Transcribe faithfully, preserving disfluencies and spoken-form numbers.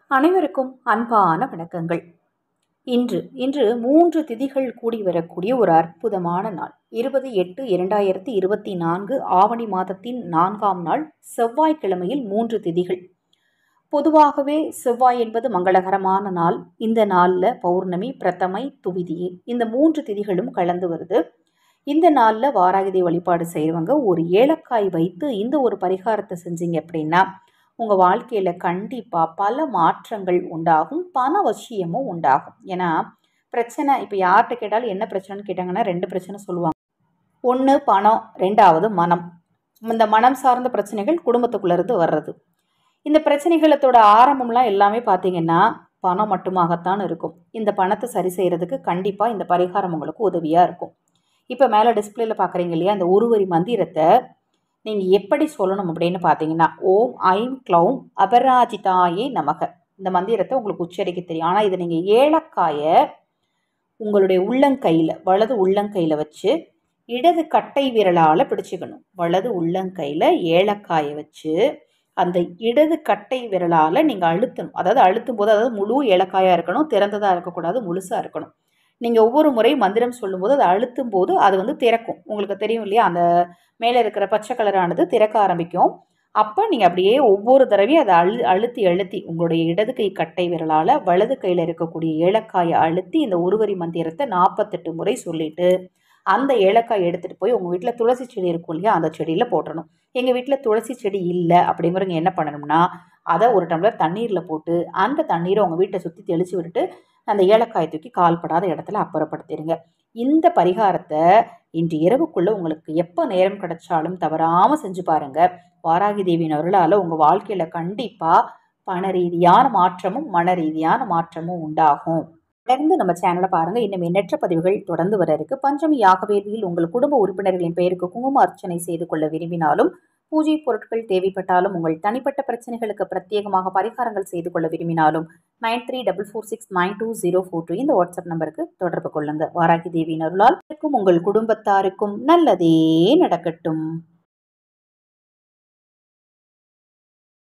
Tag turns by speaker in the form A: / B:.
A: அனைவருக்கும் அன்பான வணக்கங்கள். இன்று இன்று மூன்று திதிகள் கூடி வரக்கூடிய ஒரு அற்புதமான நாள். இருபது எட்டு இரண்டாயிரத்தி இருபத்தி நான்கு ஆவணி மாதத்தின் நான்காம் நாள் செவ்வாய்க்கிழமையில் மூன்று திதிகள். பொதுவாகவே செவ்வாய் என்பது மங்களகரமான நாள். இந்த நாளில் பௌர்ணமி, பிரதமை, துவிதியை இந்த மூன்று திதிகளும் கலந்து வருது. இந்த நாளில் வாராகி வழிபாடு செய்கிறவங்க ஒரு ஏலக்காய் வைத்து இந்த ஒரு பரிகாரத்தை செஞ்சீங்க அப்படின்னா உங்கள் வாழ்க்கையில் கண்டிப்பாக பல மாற்றங்கள் உண்டாகும், பண வசியமும் உண்டாகும். ஏன்னா பிரச்சனை இப்போ யார்கிட்ட கேட்டாலும் என்ன பிரச்சனைன்னு கேட்டாங்கன்னா ரெண்டு பிரச்சனை சொல்லுவாங்க. ஒன்று பணம், ரெண்டாவது மனம். இந்த மனம் சார்ந்த பிரச்சனைகள் குடும்பத்துக்குள்ளேருந்து வர்றது. இந்த பிரச்சனைகளத்தோட ஆரம்பம்லாம் எல்லாமே பார்த்தீங்கன்னா பணம் மட்டுமாகத்தான் இருக்கும். இந்த பணத்தை சரி செய்கிறதுக்கு கண்டிப்பாக இந்த பரிகாரம் உங்களுக்கு உதவியாக இருக்கும். இப்போ மேலே டிஸ்பிளேல பார்க்குறீங்க இல்லையா, இந்த ஒரு வரி மந்திரத்தை நீங்கள் எப்படி சொல்லணும் அப்படின்னு பார்த்தீங்கன்னா, ஓம் ஐம் க்ளௌம் அபராஜிதாயே நமக. இந்த மந்திரத்தை உங்களுக்கு உச்சரிக்க தெரியும். ஆனால் இதை நீங்கள் ஏலக்காயை உங்களுடைய உள்ளங்கையில், வலது உள்ளங்கையில் வச்சு இடது கட்டை விரலால் பிடிச்சிக்கணும். வலது உள்ளங்கையில் ஏலக்காயை வச்சு அந்த இடது கட்டை விரலால் நீங்கள் அழுத்தணும். அதாவது அழுத்தும் போது, அதாவது முழு ஏலக்காயாக இருக்கணும், திறந்ததாக இருக்கக்கூடாது, முழுசாக இருக்கணும். நீங்கள் ஒவ்வொரு முறை மந்திரம் சொல்லும்போது அதை அழுத்தும் போது அது வந்து திறக்கும். உங்களுக்கு தெரியும் இல்லையா, அந்த மேலே இருக்கிற பச்சை கலரானது திறக்க ஆரம்பிக்கும். அப்போ நீங்கள் அப்படியே ஒவ்வொரு தடவையும் அதை அழு அழுத்தி அழுத்தி உங்களுடைய இடது கை கட்டை விரலால் வலது கையில் இருக்கக்கூடிய ஏலக்காயை அழுத்தி இந்த ஒருவரி மந்திரத்தை நாற்பத்தெட்டு முறை சொல்லிவிட்டு அந்த ஏலக்காய் எடுத்துகிட்டு போய் உங்கள் வீட்டில் துளசி செடி இருக்கும் இல்லையா, அந்த செடியில் போட்டுடணும். எங்கள் வீட்டில் துளசி செடி இல்லை அப்படிங்கிறவங்க என்ன பண்ணணும்னா, அதை ஒரு டம்ளர் தண்ணீரில் போட்டு அந்த தண்ணீரை உங்கள் வீட்டை சுற்றி தெளித்து விட்டுட்டு அந்த ஏலக்காய் தூக்கி கால்படாத இடத்துல அப்புறப்படுத்திடுங்க. இந்த பரிகாரத்தை இன்று இரவுக்குள்ளே உங்களுக்கு எப்போ நேரம் கிடைச்சாலும் தவறாமல் செஞ்சு பாருங்கள். வாராகி தேவியின் அருளால் உங்கள் வாழ்க்கையில் கண்டிப்பாக பண ரீதியான மாற்றமும் மன ரீதியான மாற்றமும் உண்டாகும். தொடர்ந்து நம்ம சேனலை பாருங்கள். இன்னும் எண்ணற்ற பதிவுகள் தொடர்ந்து வர இருக்கு. பஞ்சமி யாக வேள்வியில் உங்கள் குடும்ப உறுப்பினர்களின் பெயருக்கு குங்கும அர்ச்சனை செய்து கொள்ள விரும்பினாலும், பூஜை பொருட்கள் தேவைப்பட்டாலும், உங்கள் தனிப்பட்ட பிரச்சனைகளுக்கு பிரத்யேகமாக பரிகாரங்கள் செய்து கொள்ள விரும்பினாலும் nine three double four six nine two zero four two இந்த வாட்ஸ்அப் நம்பருக்கு தொடர்பு கொள்ளுங்க. வாராகி தேவியின் அருளால் உங்கள் குடும்பத்தாருக்கும் நல்லதே நடக்கட்டும்.